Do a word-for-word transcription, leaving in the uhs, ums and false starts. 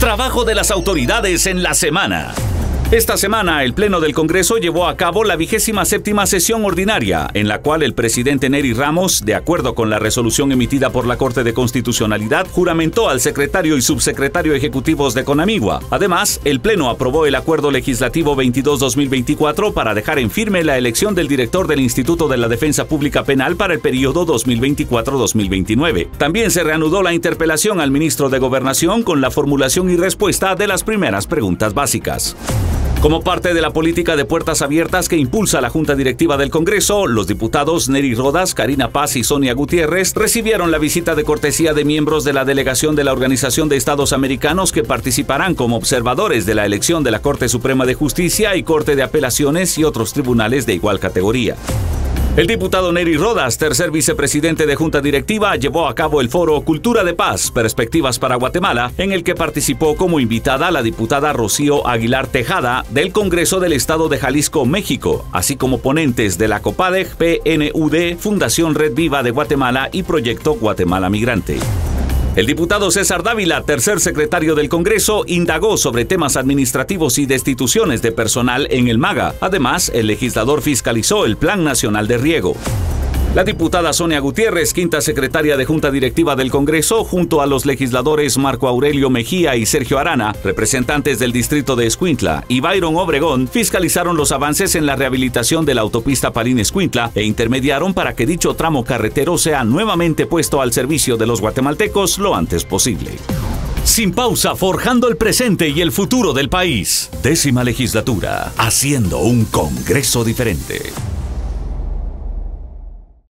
Trabajo de las autoridades en la semana. Esta semana, el Pleno del Congreso llevó a cabo la vigésima séptima sesión ordinaria, en la cual el presidente Nery Ramos, de acuerdo con la resolución emitida por la Corte de Constitucionalidad, juramentó al secretario y subsecretario ejecutivos de Conamigua. Además, el Pleno aprobó el Acuerdo Legislativo veintidós guion dos mil veinticuatro para dejar en firme la elección del director del Instituto de la Defensa Pública Penal para el periodo dos mil veinticuatro a dos mil veintinueve. También se reanudó la interpelación al ministro de Gobernación con la formulación y respuesta de las primeras preguntas básicas. Como parte de la política de puertas abiertas que impulsa la Junta Directiva del Congreso, los diputados Nery Rodas, Karina Paz y Sonia Gutiérrez recibieron la visita de cortesía de miembros de la delegación de la Organización de Estados Americanos que participarán como observadores de la elección de la Corte Suprema de Justicia y Corte de Apelaciones y otros tribunales de igual categoría. El diputado Nery Rodas, tercer vicepresidente de Junta Directiva, llevó a cabo el foro Cultura de Paz, Perspectivas para Guatemala, en el que participó como invitada la diputada Rocío Aguilar Tejada del Congreso del Estado de Jalisco, México, así como ponentes de la COPADEG, P N U D, Fundación Red Viva de Guatemala y Proyecto Guatemala Migrante. El diputado César Dávila, tercer secretario del Congreso, indagó sobre temas administrativos y destituciones de personal en el MAGA. Además, el legislador fiscalizó el Plan Nacional de Riego. La diputada Sonia Gutiérrez, quinta secretaria de Junta Directiva del Congreso, junto a los legisladores Marco Aurelio Mejía y Sergio Arana, representantes del distrito de Escuintla, y Byron Obregón, fiscalizaron los avances en la rehabilitación de la autopista Palín-Escuintla e intermediaron para que dicho tramo carretero sea nuevamente puesto al servicio de los guatemaltecos lo antes posible. Sin pausa, forjando el presente y el futuro del país. Décima legislatura, haciendo un Congreso diferente.